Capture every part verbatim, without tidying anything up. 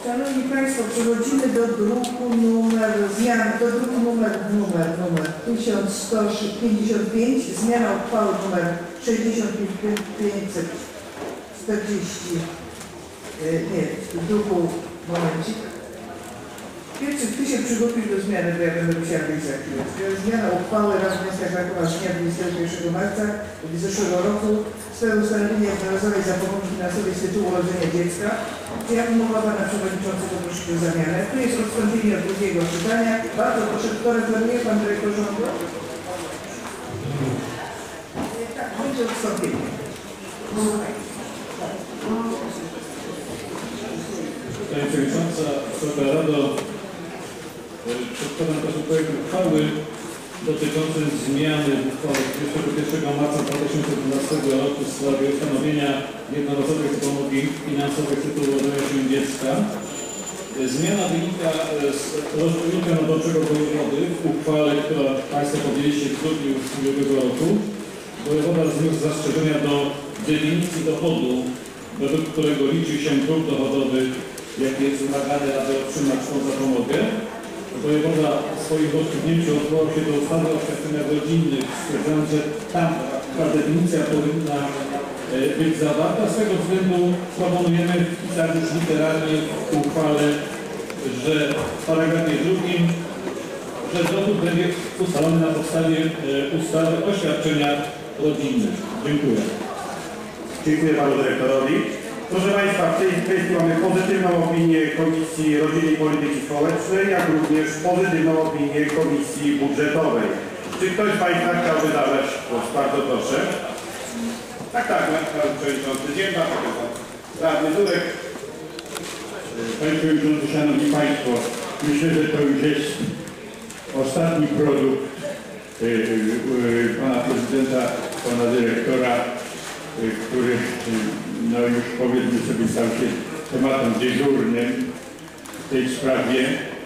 Szanowni Państwo, przechodzimy do druku numer, zmian, do druku numer, numer, numer tysiąc sto pięćdziesiąt pięć, zmiana uchwały numer sześćdziesiąt pięćset czterdzieści, nie, w druku, momencik. Pierwszy, ty się przygotuj do zmiany, bo ja będę musiała wyjść za chwilę. Zmiana uchwały Rady Miasta Krakowa z dnia dwudziestego pierwszego marca zeszłego roku w sprawie ustanowienia jednorazowej zapomogi finansowej z tytułu urodzenia dziecka. Ja umowa Pana Przewodniczącego, proszę o zamianę. Tu jest odstąpienie od drugiego czytania. Bardzo proszę, kto reklamuje? Pan Dyrektor Rządu? Tak, będzie odstąpienie. Pani Przewodnicząca, Wysoka Rado, przedkładam proszę projekt uchwały dotyczący zmiany w uchwale dwudziestego pierwszego marca dwa tysiące dwunastego roku w sprawie ustanowienia jednorazowej zapomogi finansowej z tytułu urodzenia się dziecka. Zmiana wynika z rozporządzenia nadzorczego wojewody w uchwale, którą Państwo podjęliście w grudniu ubiegłego roku. Wojewoda zniósł zastrzeżenia do definicji dochodu, według którego liczy się próg dochodowy, jaki jest wymagany, aby otrzymać tą zapomogę. Wojewoda w swoim rozstrzygnięciu odwołał się do ustawy o świadczeniach rodzinnych, stwierdzając, że tam ta definicja powinna być zawarta. Z tego względu proponujemy wpisać już literalnie w uchwale, że w paragrafie drugim, że dochód będzie ustalony na podstawie ustawy o świadczeniach rodzinnych. Dziękuję. Dziękuję Panu Dyrektorowi. Proszę Państwa, w tej kwestii mamy pozytywną opinię Komisji Rodziny i Polityki Społecznej, jak również pozytywną opinię Komisji Budżetowej. Czy ktoś z Państwa chciałby zabrać głos? Bardzo proszę. Tak, tak, Pan Przewodniczący Ziemba, Radny Durek. Panie Przewodniczący, Szanowni Państwo, myślę, że to już jest ostatni produkt yy, yy, Pana Prezydenta, Pana Dyrektora, yy, który yy, no już powiedzmy sobie stał się tematem dyżurnym w tej sprawie.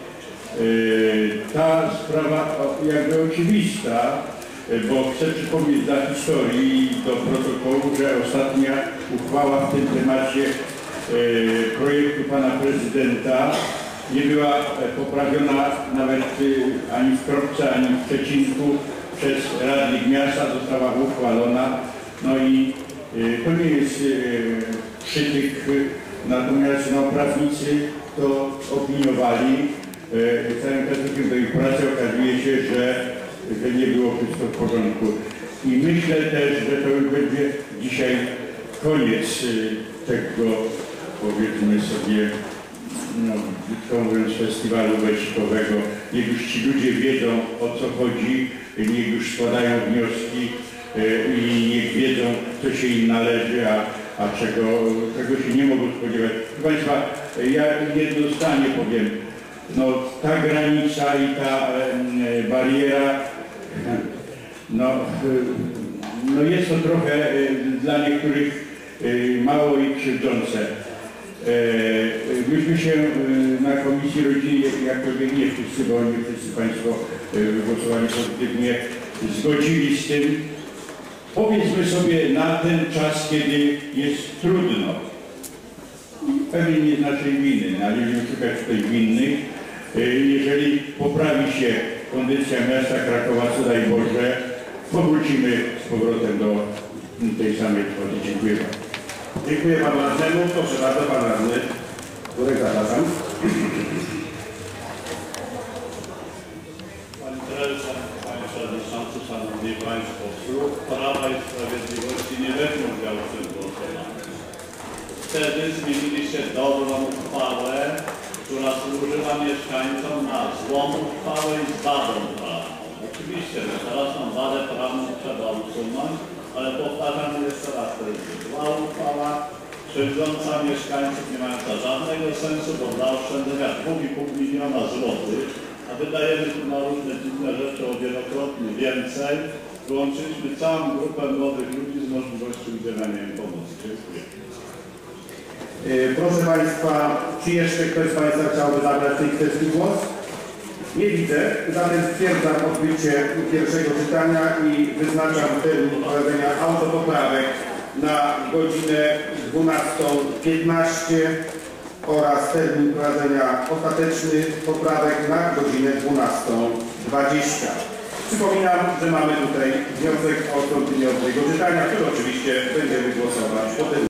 Yy, ta sprawa jakby oczywista, bo chcę przypomnieć dla historii i do protokołu, że ostatnia uchwała w tym temacie yy, projektu Pana Prezydenta nie była poprawiona nawet yy, ani w kropce, ani w przecinku przez radnych miasta, została uchwalona. No i to nie jest przytyk, natomiast no, prawnicy to opiniowali. Całym traktem do ich pracy okazuje się, że, że nie było wszystko w porządku. I myślę też, że to już będzie dzisiaj koniec tego, powiedzmy sobie, no, brzydko mówiąc, festiwalu wojskowego. Niech już ci ludzie wiedzą, o co chodzi, niech już składają wnioski i niech wiedzą, co się im należy, a, a czego, czego się nie mogą spodziewać. Proszę Państwa, ja jedno zdanie powiem. No, ta granica i ta e, bariera, no, no jest to trochę e, dla niektórych e, mało i krzywdzące. E, myśmy się e, na Komisji Rodziny, jak pewnie nie wszyscy, bo nie wszyscy Państwo e, głosowali pozytywnie, zgodzili z tym. Powiedzmy sobie na ten czas, kiedy jest trudno. Pewnie nie z naszej winy, należy szukać tutaj winnych. Jeżeli poprawi się kondycja miasta Krakowa, co daj Boże, powrócimy z powrotem do tej samej kwoty. Dziękuję bardzo. Dziękuję Panu Radnemu. Proszę bardzo, Pan Radny. Durek, zapraszam. Panie Prezesie, Panie Przewodniczący, Szanowni Państwo, Klub Prawa i Sprawiedliwości nie weźmie udziału w tym głosowaniu. Wtedy zmieniliście dobrą uchwałę, która służyła mieszkańcom, na złą uchwałę i z wadą prawną. Oczywiście, że teraz tą wadę prawną trzeba usunąć, ale powtarzam jeszcze raz, to jest zła uchwała, krzywdząca mieszkańców, nie mająca żadnego sensu, bo dla oszczędzenia dwa i pół miliona złotych, a wydajemy tu na różne dziwne rzeczy o wielokrotnie więcej, wyłączyliśmy całą grupę młodych ludzi z możliwością udzielania im pomocy. Dziękuję. Proszę Państwa, czy jeszcze ktoś z Państwa chciałby zabrać w tej kwestii głos? Nie widzę, zatem stwierdzam odbycie pierwszego czytania i wyznaczam termin prowadzenia autopoprawek na godzinę dwunastą piętnaście. oraz termin wprowadzenia ostatecznych poprawek na godzinę dwunastą dwadzieścia. Przypominam, że mamy tutaj wniosek o odstąpienie od tego czytania, który oczywiście będziemy głosować po tym.